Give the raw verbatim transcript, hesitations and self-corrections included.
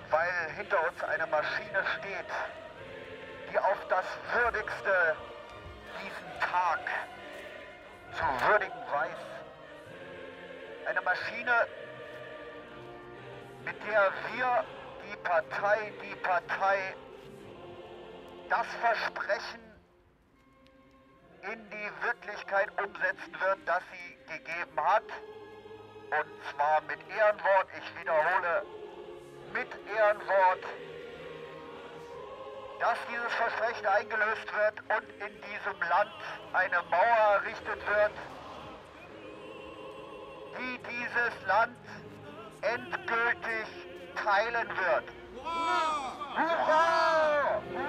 weil hinter uns eine Maschine steht, die auf das Würdigste diesen Tag zu würdigen weiß. Eine Maschine, mit der wir, die Partei, die Partei, das Versprechen in die Wirklichkeit umsetzen wird, das sie gegeben hat. Und zwar mit Ehrenwort, ich wiederhole, mit Ehrenwort, dass dieses Versprechen eingelöst wird und in diesem Land eine Mauer errichtet wird, die dieses Land endgültig teilen wird. Hurra! Hurra!